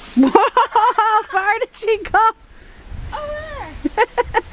Whoa, how far did she go? Over there.